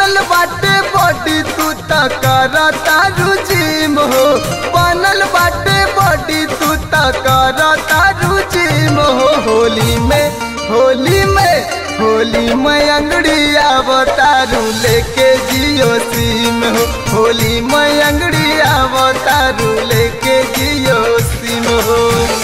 बनल बाटे बॉडी तू तकरा तारू जिम हो, बनल बाटे बॉडी तू तकरा तारू जिम हो। होली में अंगड़ी आवतारू लेके जियो सिम हो, होली में अंगड़ी आवतारू लेके जियो सिम हो।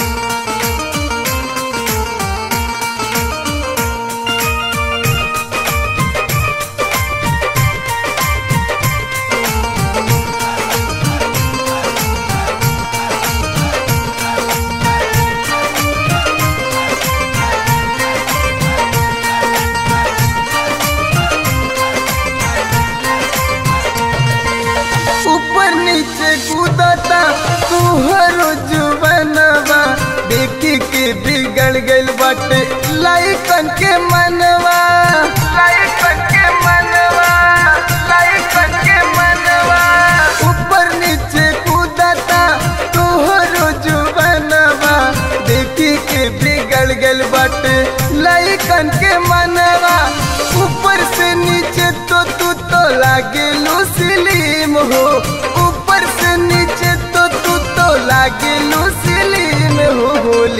ऊपर नीचे कूदता तुहरो जुबनवा, देखी के बिगड़ गइल बाटे लाइकन के मनवा, लाइकन के मनवा, लाइकन के मनवा। ऊपर नीचे कूदता तुहरो जुबनवा, देखी के बिगड़ गइल बाटे लाइकन के मनवा। ऊपर से नीचे तो तू तो लागे लुसलीम हो, ऊपर से नीचे तो तू तो लागे लुसलीम हो।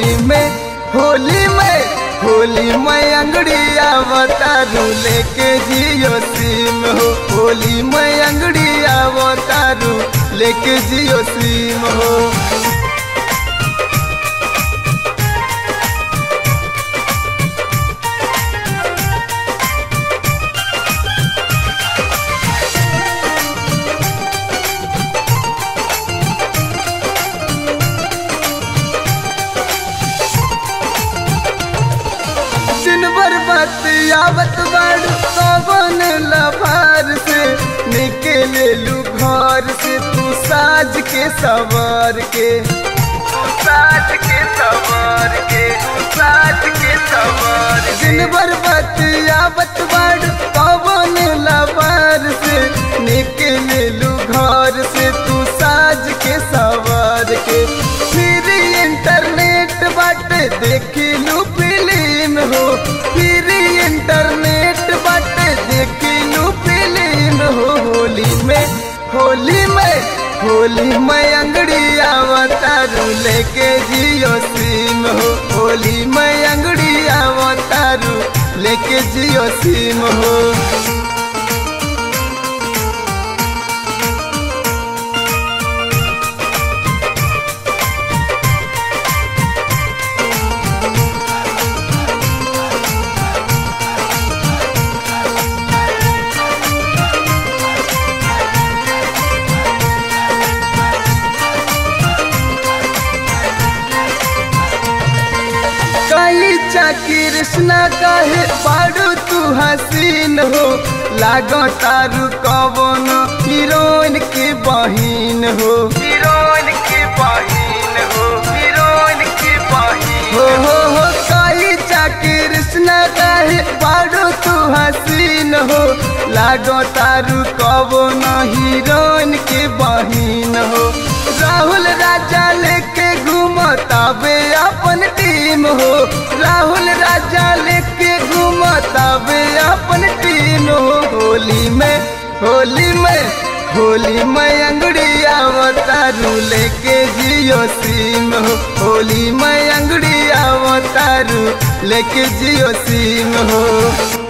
होली में अंगड़ी आवतारू लेके जियो सिम हो, होली में अंगड़ी आवतारू लेके जियो सिम हो। दिन भर बतियावत बाड़ू कौन लभार से, निकले लू घर से तू साज के सवार के, साज के सवार के, साज के सवार। दिन भर बतियावत बाड़ू कौन लभार से, निकले लू घर से तू साज के सवार के। फिर इंटरनेट बाटे देखी लू फिल्म हो, फिर इंटरनेट बाटे देखी लू फिल्म हो। होली में अंगड़ी आवतारू लेके जियो सिम हो, होली में अंगड़ी आवतारू लेके जियो सिम हो। कृष्णा काहे बाड़ू तू हसीन हो, लागो तारू कवन हीरोइन की बहिन हो, हीरोइन की बहिन हो, हीरोइन की बहिन हो। काई चा कृष्णा काहे बाड़ू तू हसीन हो, लागो तारू कवन हीरोइन की बहिन हो। राहुल राजा लेके घूमतावे अपन टीम हो, राहुल राजा लेके घूमतावे अपन टीम हो। होली में अंगड़ी आवतारू लेके जियो सिम हो, होली में अंगड़ी आवतारू लेके जियो सिम हो।